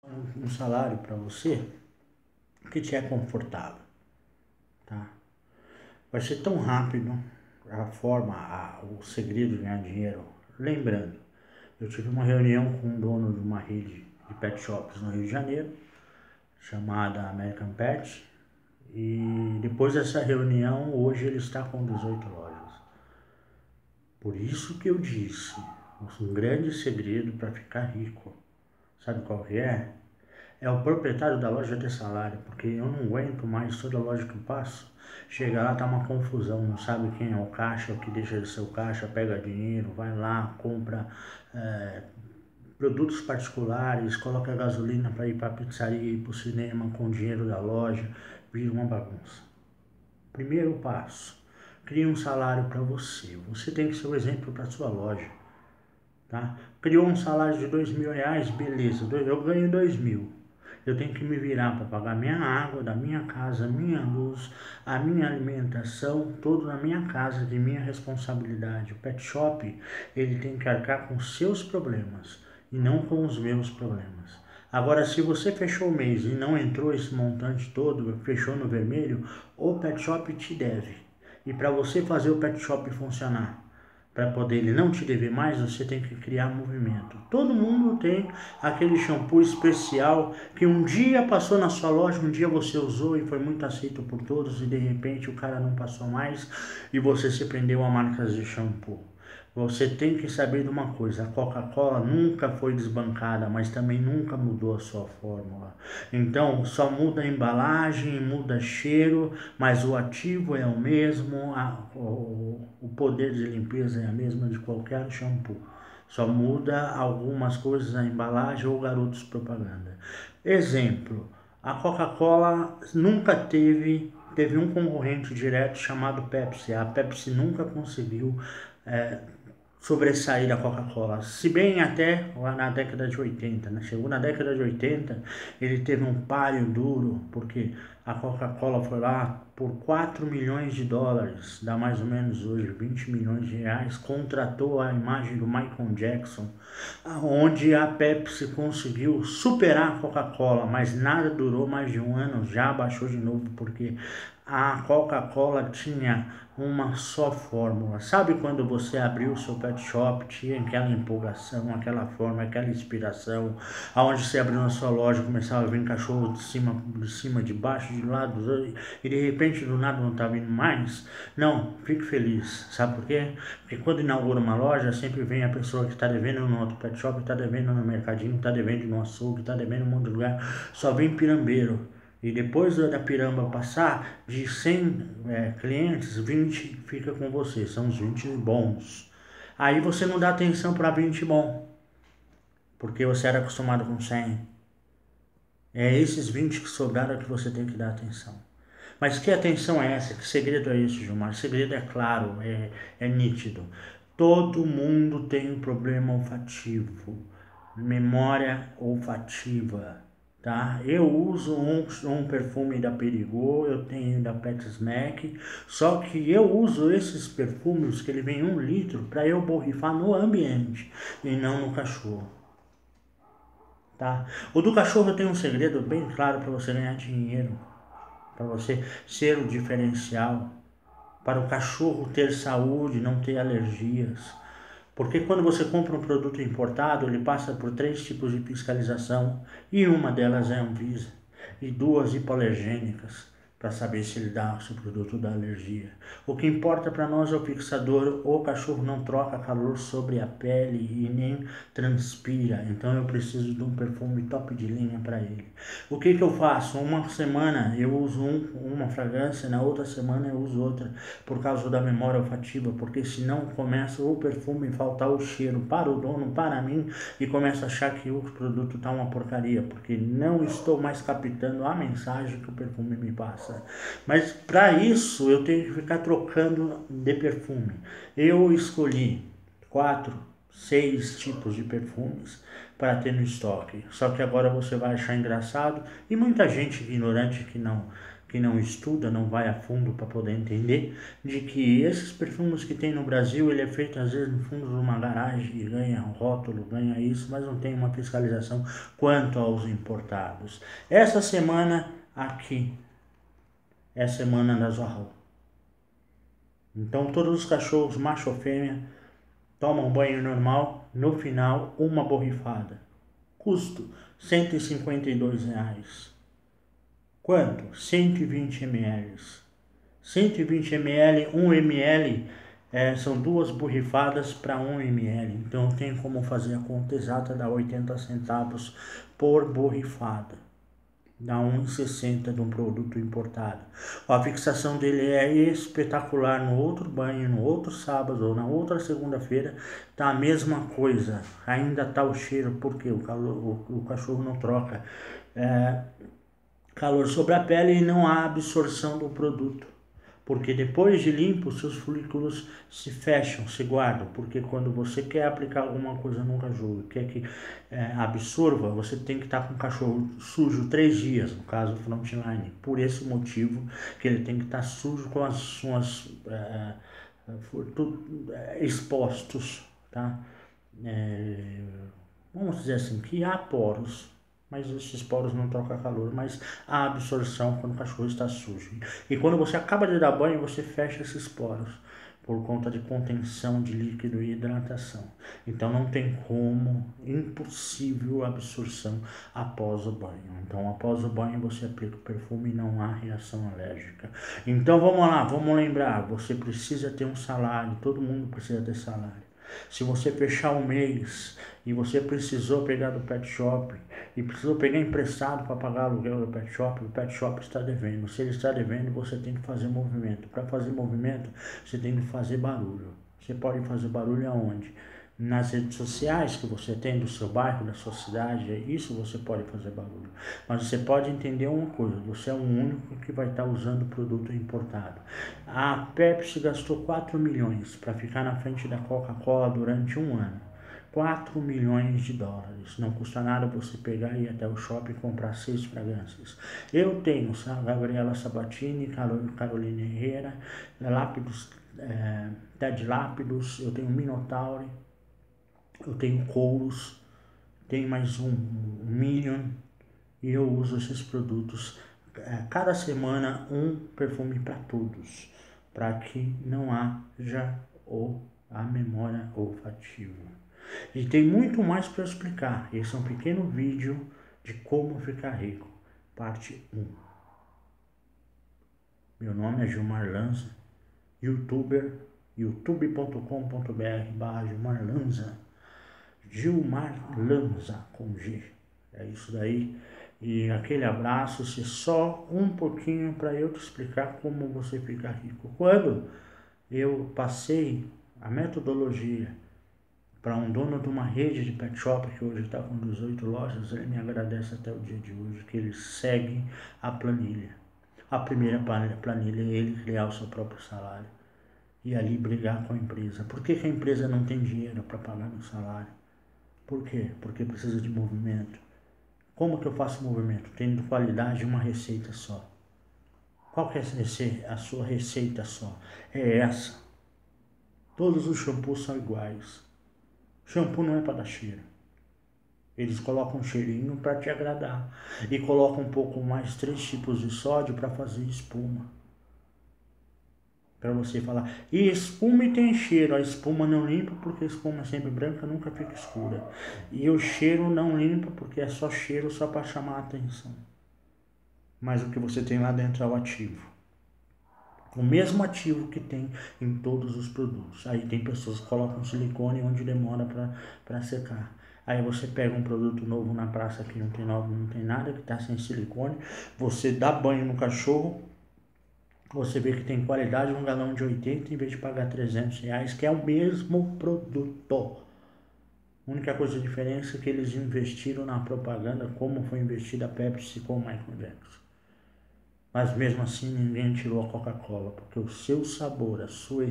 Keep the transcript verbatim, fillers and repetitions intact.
um salário para você que te é confortável, tá? Vai ser tão rápido a forma, a, o segredo de ganhar dinheiro. Lembrando, eu tive uma reunião com um dono de uma rede de pet shops no Rio de Janeiro, chamada American Pet, e depois dessa reunião, hoje ele está com dezoito lojas. Por isso que eu disse, um grande segredo para ficar rico, sabe qual que é? É o proprietário da loja ter salário, porque eu não aguento mais toda loja que eu passo. Chega lá, tá uma confusão, não sabe quem é o caixa, o que deixa de ser o caixa, pega dinheiro, vai lá, compra é, produtos particulares, coloca gasolina para ir para a pizzaria, ir para o cinema com o dinheiro da loja, vira uma bagunça. Primeiro passo, cria um salário para você. Você tem que ser o exemplo para sua loja, tá? Criou um salário de dois mil reais, beleza, eu ganho dois mil. Eu tenho que me virar para pagar minha água, da minha casa, minha luz, a minha alimentação, tudo na minha casa, de minha responsabilidade. O pet shop, ele tem que arcar com seus problemas e não com os meus problemas. Agora, se você fechou o mês e não entrou esse montante todo, fechou no vermelho, o pet shop te deve. E para você fazer o pet shop funcionar, para poder ele não te dever mais, você tem que criar movimento. Todo mundo tem aquele shampoo especial que um dia passou na sua loja, um dia você usou e foi muito aceito por todos e de repente o cara não passou mais e você se prendeu a marcas de shampoo. Você tem que saber de uma coisa, a Coca-Cola nunca foi desbancada, mas também nunca mudou a sua fórmula. Então, só muda a embalagem, muda cheiro, mas o ativo é o mesmo, a, o, o poder de limpeza é a mesma de qualquer shampoo. Só muda algumas coisas na embalagem ou garotos propaganda. Exemplo, a Coca-Cola nunca teve, teve um concorrente direto chamado Pepsi. A Pepsi nunca conseguiu é, sobressair da Coca-Cola, se bem até lá na década de oitenta, né? Chegou na década de oitenta, ele teve um páreo duro, porque a Coca-Cola foi lá por quatro milhões de dólares, dá mais ou menos hoje vinte milhões de reais, contratou a imagem do Michael Jackson, onde a Pepsi conseguiu superar a Coca-Cola, mas nada durou mais de um ano, já baixou de novo, porque a Coca-Cola tinha uma só fórmula. Sabe quando você abriu o seu pet shop, tinha aquela empolgação, aquela forma, aquela inspiração, aonde você abriu na sua loja, começava a vir cachorro de cima, de cima, de baixo, de lado, e de repente do nada não tá vindo mais? Não, fique feliz. Sabe por quê? Porque quando inaugura uma loja, sempre vem a pessoa que está devendo no outro pet shop, está devendo no mercadinho, está devendo no açougue, está devendo em um monte de lugar, só vem pirambeiro. E depois da piramba passar, de cem é, clientes, vinte fica com você, são os vinte bons. Aí você não dá atenção para vinte bom, porque você era acostumado com cem. É esses vinte que sobraram que você tem que dar atenção. Mas que atenção é essa? Que segredo é esse, Gilmar? O segredo é claro, é, é nítido. Todo mundo tem um problema olfativo, memória olfativa. Tá? Eu uso um, um perfume da Perigou, eu tenho da Pet Smack, só que eu uso esses perfumes que ele vem um litro para eu borrifar no ambiente e não no cachorro. Tá? O do cachorro tem um segredo bem claro para você ganhar dinheiro, para você ser o diferencial, para o cachorro ter saúde, não ter alergias. Porque quando você compra um produto importado, ele passa por três tipos de fiscalização e uma delas é a Anvisa e duas hipoalergênicas para saber se ele dá, se o produto dá alergia. O que importa para nós é o fixador. O cachorro não troca calor sobre a pele e nem transpira, então eu preciso de um perfume top de linha para ele. O que que eu faço? Uma semana eu uso um, uma fragrância, na outra semana eu uso outra, por causa da memória olfativa, porque senão começa o perfume a faltar o cheiro para o dono, para mim, e começa a achar que o produto está uma porcaria, porque não estou mais captando a mensagem que o perfume me passa. Mas para isso eu tenho que ficar trocando de perfume. Eu escolhi quatro, seis tipos de perfumes para ter no estoque. Só que agora você vai achar engraçado e muita gente ignorante que não que não estuda, não vai a fundo para poder entender, de que esses perfumes que tem no Brasil, ele é feito às vezes no fundo de uma garagem e ganha um rótulo, ganha isso, mas não tem uma fiscalização quanto aos importados. Essa semana aqui é a semana da Zorro. Então todos os cachorros, macho ou fêmea, tomam banho normal, no final uma borrifada. Custo cento e cinquenta e dois reais. Quanto? cento e vinte mililitros. cento e vinte mililitros, um mililitro é, são duas borrifadas para um mililitro. Então tem como fazer a conta exata, dá oitenta centavos por borrifada. Dá um real e sessenta de um produto importado. A fixação dele é espetacular. No outro banho, no outro sábado ou na outra segunda-feira, tá a mesma coisa. Ainda tá o cheiro, porque o, calor, o, o cachorro não troca é, calor sobre a pele e não há absorção do produto. Porque depois de limpo, seus folículos se fecham, se guardam. Porque quando você quer aplicar alguma coisa no cachorro, quer que é, absorva, você tem que estar com o cachorro sujo três dias, no caso frontline. Por esse motivo que ele tem que estar sujo com as suas é, é, expostos, tá? É, vamos dizer assim, que há poros. Mas esses poros não trocam calor, mas a absorção quando o cachorro está sujo. E quando você acaba de dar banho, você fecha esses poros, por conta de contenção de líquido e hidratação. Então não tem como, impossível absorção após o banho. Então após o banho você aplica o perfume e não há reação alérgica. Então vamos lá, vamos lembrar, você precisa ter um salário, todo mundo precisa ter salário. Se você fechar um mês e você precisou pegar do pet shop e precisou pegar emprestado para pagar o aluguel do pet shop, o pet shop está devendo. Se ele está devendo, você tem que fazer movimento. Para fazer movimento, você tem que fazer barulho. Você pode fazer barulho aonde? Nas redes sociais que você tem do seu bairro, da sua cidade, isso você pode fazer barulho. Mas você pode entender uma coisa, você é o único que vai estar usando produto importado. A Pepsi gastou quatro milhões para ficar na frente da Coca-Cola durante um ano. quatro milhões de dólares. Não custa nada você pegar e ir até o shopping e comprar seis fragrâncias. Eu tenho, sabe, Gabriela Sabatini, Carolina Herrera, Lápidos, é, Ted Lápidos, eu tenho Minotaure, eu tenho Couros, tem mais um, um Minion, e eu uso esses produtos é, cada semana, um perfume para todos, para que não haja o, a memória olfativa. E tem muito mais para explicar. Esse é um pequeno vídeo de como ficar rico, parte um. Meu nome é Gilmar Lanza, youtuber, youtube ponto com ponto br barra Gilmar Lanza. Gilmar Lanza com G. É isso daí. E aquele abraço, se só um pouquinho para eu te explicar como você fica rico. Quando eu passei a metodologia para um dono de uma rede de pet shop que hoje está com dezoito lojas, ele me agradece até o dia de hoje, que ele segue a planilha. A primeira planilha é ele criar o seu próprio salário e ali brigar com a empresa. Por que, que a empresa não tem dinheiro para pagar meu salário? Por quê? Porque precisa de movimento. Como que eu faço movimento? Tendo qualidade uma receita só. Qual que é a sua receita só? É essa. Todos os shampoos são iguais. Shampoo não é para dar cheiro. Eles colocam um cheirinho para te agradar. E colocam um pouco mais, três tipos de sódio para fazer espuma. Para você falar, e espuma e tem cheiro. A espuma não limpa porque a espuma é sempre branca, nunca fica escura. E o cheiro não limpa porque é só cheiro, só para chamar a atenção. Mas o que você tem lá dentro é o ativo. O mesmo ativo que tem em todos os produtos. Aí tem pessoas que colocam silicone onde demora para secar. Aí você pega um produto novo na praça que não tem, novo, não tem nada, que está sem silicone. Você dá banho no cachorro. Você vê que tem qualidade, um galão de oitenta em vez de pagar trezentos reais, que é o mesmo produto. A única coisa diferença é que eles investiram na propaganda como foi investida a Pepsi com o Michael Jackson. Mas mesmo assim ninguém tirou a Coca-Cola, porque o seu sabor, a sua